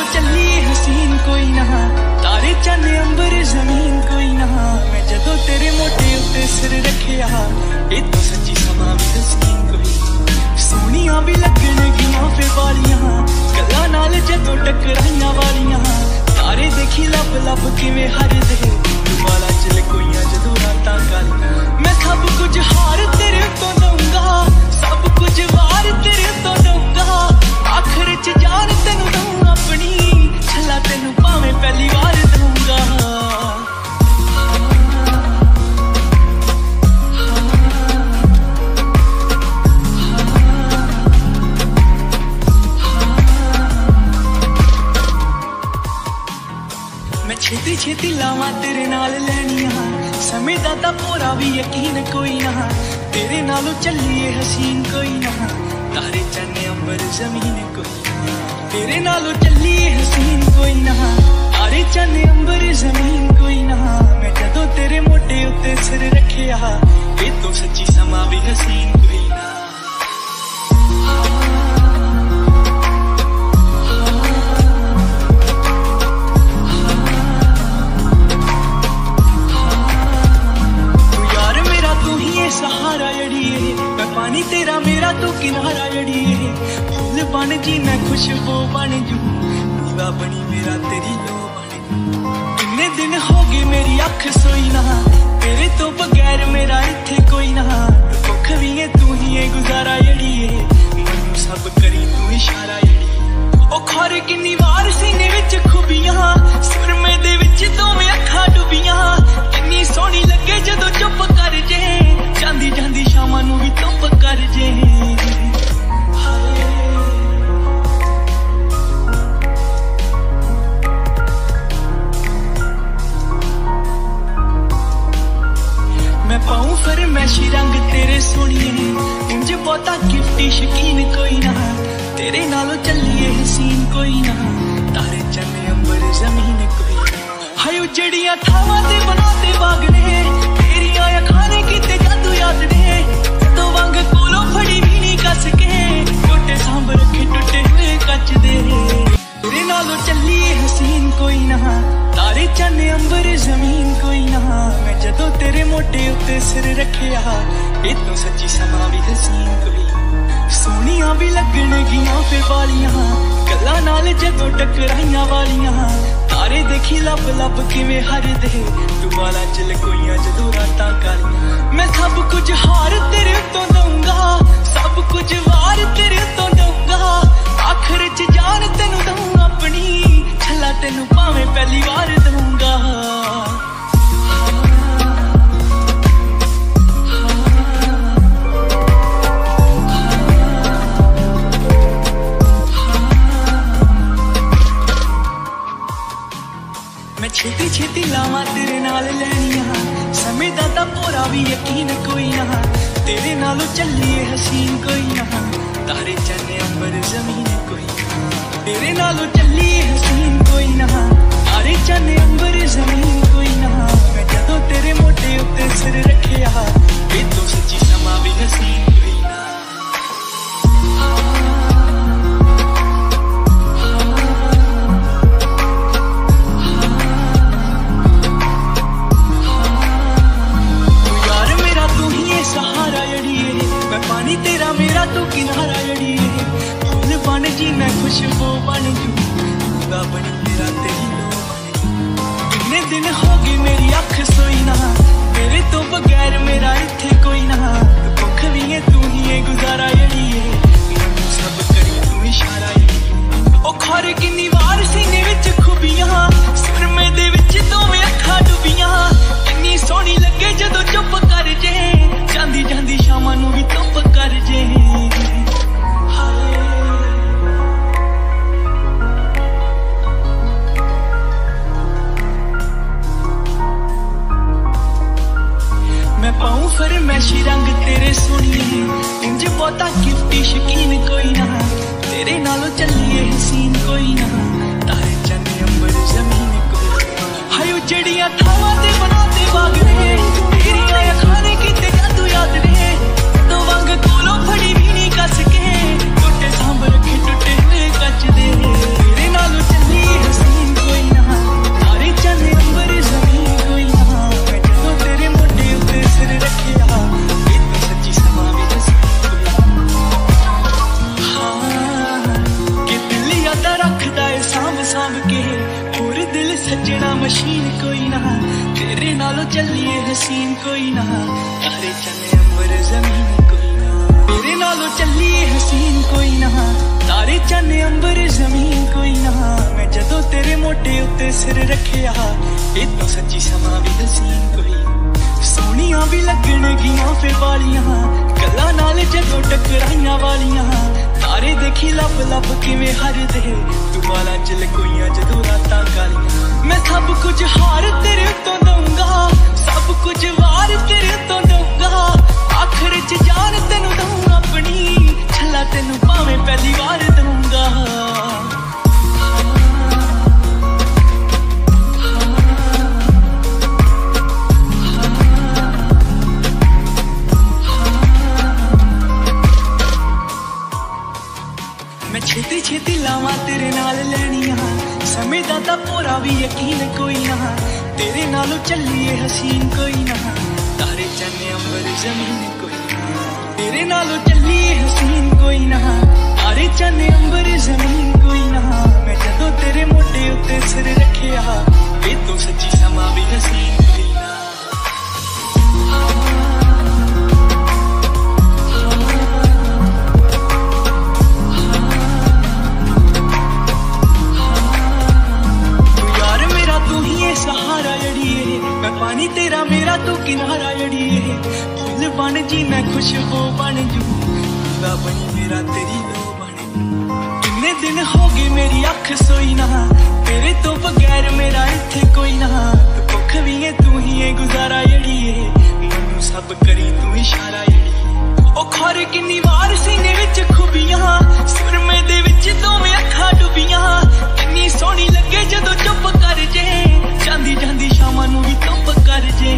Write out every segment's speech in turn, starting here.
चली हसीन कोई ना, तारे चन अंबर जमीन कोई ना। मैं जदों तेरे मोटे उत्ते सिर रखिया, ये तो सच्ची समा भी हसीन कोई। सोनिया भी लगन गियां फिर वालियां, गल्लां नाल जदों टकराइयां वालियां। तारे देखी लब लब किवें हरदे, दुबारा चल कोइयां जदों रातां कालियां। मैं सब कुछ हार तेरे तो दूंगा, सब कुछ वार तेरे तो दूंगा। आखिर च जान तेनू दूं अपनी, छला तेनू भावें पहली बार दूंगा। मैं छेती छेती लावां तेरे नाल लैनियां, समय दा तां पूरा भी यकीन कोई ना। तेरे नालों चलिए हसीन कोई ना, तारे चन्ने अंबर जमीन कोई ना। तेरे नालों चलिए हसीन कोई ना, तारे चन्ने अंबर जमीन कोई ना। मैं जदों तेरे मोटे उत्ते सिर रखिया, ये तो सच्ची समा भी हसीन कोई ना। सहारा जड़िए, मैं पानी तेरा मेरा तू किनारा जड़िए। फूल बन जी मैं खुशबू बन जू, दीवा बनी मेरा तेरी लो बन जू। कितने दिन हो गए मेरी अख सोई ना, तेरे तो बगैर मेरा इत्थे कोई ना। भुख भी है तू ही है गुजारा जड़िए, मैनू सब करी तू इशारा जड़िए। ओ खौर किन्नी वार सीने विच खुबियां, सुरमे दे विच दोवें अखां डुबियां। किन्नी सोहनी लगे जदों चुप कर जे, जांदी जांदी शामां नू भी धुप कर जे। मैं पाऊं फरमैशी रंग तेरे सोनिए, इंज बहुता गिफ्टी शकीन कोई ना। तेरे नालों चलिए हसीन कोई ना, तारे चन्ने अंबर जमीन कोई ना। हाय उजड़ियां थावां ते बनाते बाग ने, तेरियां अखां ने कीते जादू याद ने। तो वांग कोलों फड़ी भी नहीं कस के, टोटे सांभ रखे टुटे हुए कच दे। तेरे नालों चलिए हसीन कोई ना, तारे चन्ने अंबर जमीन कोई ना। मैं जदों तेरे मोटे उत्ते सिर रखिया, ये तो सच्ची समा भी हसीन कोई। सोनिया भी लगन गियां फिर वालियां, गल्लां नाल जदों टकराइयां वालियां। तारे देखी लब लब किवें हरदे, दुबारा चल कोइयां जदों रातां कालियां। मैं सब कुछ हार तेरे तो दूंगा, सब कुछ वार तेरे तो दूंगा। आखिर च जान तेनू दूं अपनी, छला तेनू भावें पहली बार दूंगा। मैं छेती छेती लावां तेरे नाल लैनियां, समय दा तां पूरा भी यकीन कोई ना। तेरे नालों चलिए हसीन कोई ना, तारे चन्ने अंबर जमीन कोई ना। तेरे नालों चलिए हसीन कोई ना, तारे चन्ने अंबर जमीन कोई ना। मैं जदों तेरे मोटे उत्ते सिर रखिया, ये तो सच्ची समा भी हसीन कोई ना। सहारा जड़िए, मैं पानी तेरा मेरा तू किनारा जड़िए। फूल बन जी मैं खुशबू बन जू, दीवा बनी मेरा तेरी लो बन जू। कितने दिन हो गए मेरी अख सोई ना, तेरे तो बगैर मेरा इत्थे कोई ना। भुख भी है तू ही है गुजारा जड़िए, मैनू सब करी तू इशारा जड़िए। ओ खौर किन्नी वार सीने विच खुबियां, सुरमे दे विच दोवें अखां डुबियां। किन्नी सोहनी लगे जदों चुप कर जे, जांदी जांदी शामां नू भी धुप कर जे। मैं पाऊं फरमैशी रंग तेरे सोनिए, इंज बहुता गिफ्टी शकीन कोई ना। तेरे नालों चलिए हसीन कोई ना, तारे चन्ने अंबर जमीन कोई ना। हाय उजड़ियां थावां ते बनाते बाग ने, तेरियां अखां ने कीते जादू याद ने। तो वांग कोलों फड़ी भी नहीं कस के, टोटे सांभ रखे टुटे हुए कच दे। तेरे नालों चलिए नालों चलिए हसीन कोई ना, तारे चन्ने अंबर जमीन कोई ना। तेरे नालों चलिए हसीन कोई ना, तारे चन्ने अंबर जमीन कोई ना। मैं जदों तेरे मोटे उत्ते सिर रखिया, इतों सच्ची समा भी हसीन कोई ना। सोनिया भी लगणगियां फिर वालियां, गल्लां नाल जदों टकराइयां वालियां। तारे देखी लब लब किवें हरदे, तू वाला च लकोइयां जदों रातां कालियां। मैं सब कुछ हार तेरे उत्तों दूंगा, सब कुछ वार तेरे उत्तों दूंगा। आखिर च जान तेनू दूं अपनी, छला तेनू भावें पहली वार दूंगा। मैं छेती छेती लावां तेरे नाल लैनियां, समय दा तां पूरा भी यकीन कोई ना। तेरे नालों चलिए हसीन कोई ना, तारे चन्ने अंबर जमीन कोई ना। तेरे नालों चलिए हसीन कोई ना, तारे चन्ने अंबर जमीन कोई ना। मैं जदों तेरे मोटे उत्ते सिर रखिया, इतों सच्ची समा भी हसीन कोई ना। सहारा जड़िए मैं पानी तेरा मेरा तू किनारा जड़िए। फूल बन जी मैं खुशबू बन जू, दीवा बनी मेरा तेरी लो बने। कितने दिन हो गए मेरी अख सोई ना, तेरे तो बगैर मेरा इत्थे कोई ना। तू भुख भी है तू ही है गुजारा जड़िए, मैनू सब करी तू इशारा जड़िए। ओ खर किन्नी वार सीने विच खुबियां, सुरमे दे विच दोवें अखां डुबियां। किन्नी सोहनी लगे जदों चुप कर जे, जांदी जांदी शामां नू भी चुप कर जे।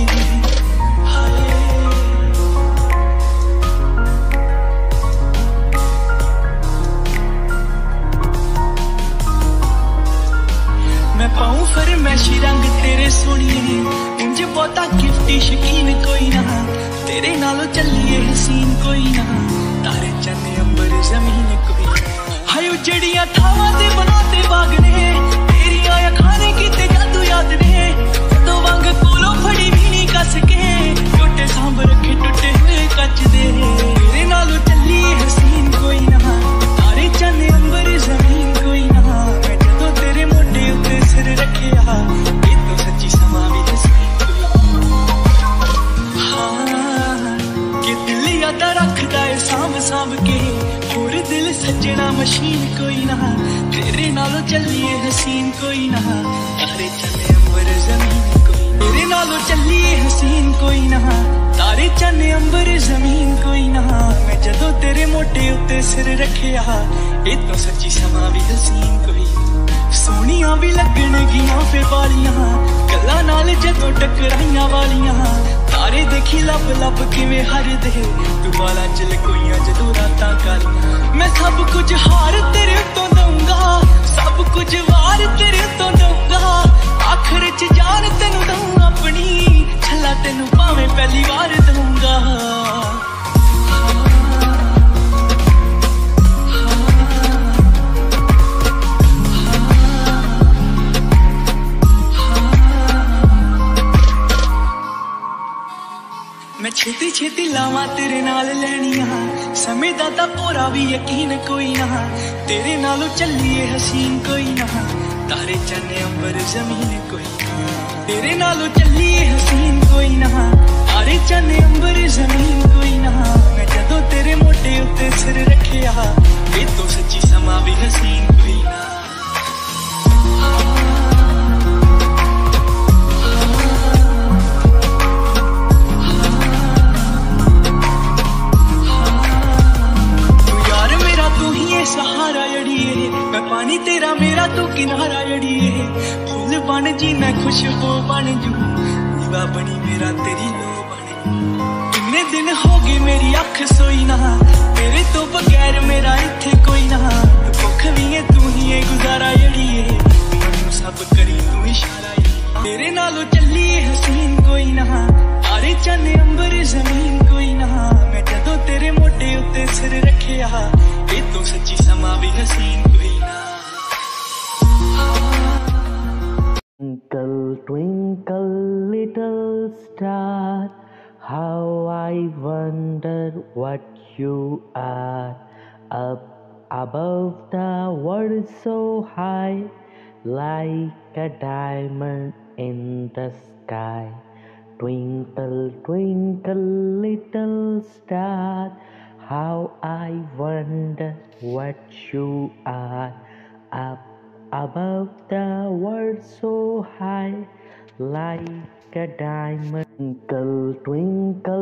मैं पाऊं फरमैशी रंग तेरे सोनिए, उंज बहुता गिफ्टी शकीन कोई ना। तेरे नालों चलिए हसीन कोई ना, तारे चन्ने अंबर जमीन कोई ना। हाय उजड़ियां थावां ते बनाते बागने, तेरियां अखां कीते जादू याद ने। जदों वांग कोलों फड़ी भी नहीं कस के, टुटे सांभ रखे टुटे हुए कच दे। तेरे नालों चलिए हसीन कोई ना, तारे चन्ने अंबर जमीन कोई ना। मैं जदों तेरे मोटे उत्ते सिर रखिया, इतों सच्ची समा भी हसीन कोई ना। हाँ कि दिल यादा रखदा है सांभ सांभ के, होर दिल सजना मशीन कोई ना। तेरे नालों चलिए हसीन कोई ना, तारे चन्ने अंबर जमीन कोई ना। तेरे नालों चलिए हसीन कोई ना, तारे चन्ने अंबर जमीन कोई ना। मैं जदों तेरे मोटे उत्ते सिर रखिया, इतों सच्ची समा भी हसीन कोई ना। सोनिया भी लगणगियां फिर वालियां, गल्लां नाल जदों टकराइयां वालियां। तारे देखी लब लब किवें हरदे, तू वाला च लकोइयां जदों रातां कालियां। मैं सब कुछ हार तेरे उत्तों दूंगा, सब कुछ वार तेरे उत्तों दूंगा। आखिर च जान तेनू दूं अपनी, छला तेनू भावें पहली वार दूंगा। मैं छेती छेती लावां तेरे नाल लैनियां, समय दा तां पूरा भी यकीन कोई ना। तेरे नालों चलिए हसीन कोई ना, तारे चन्ने अंबर जमीन कोई ना। तेरे नालों चलिए हसीन कोई ना, तारे चन्ने अंबर जमीन कोई ना। मैं जदों तेरे मोटे उत्ते सिर रखिया, इतों सच्ची समा भी हसीन कोई ना। सहारा जड़िए मैं पानी तेरा मेरा तू किनारा जड़िए। फूल बन जी मैं खुशबू बन जू, दीवा बनी मेरा तेरी लो बने। कितने दिन हो गए मेरी अख सोई ना, तेरे तो बगैर मेरा इत्थे कोई ना। तू भुख भी है तू ही है गुजारा जड़िए, मैनू सब करी तू इशारा जड़िए। तेरे नालों चलिए हसीन कोई ना, तारे चन्ने अंबर जमीन कोई ना। मैं जदों तेरे मोटे उत्ते सिर रखिया, इतों सच्ची समा भी हसीन कोई ना। Twinkle, twinkle, little star, how I wonder what you are. Up above the world so high, like a diamond in the sky. Twinkle, twinkle, little star, how I wonder what you are. Up above the world so high, like a diamond. Twinkle, twinkle.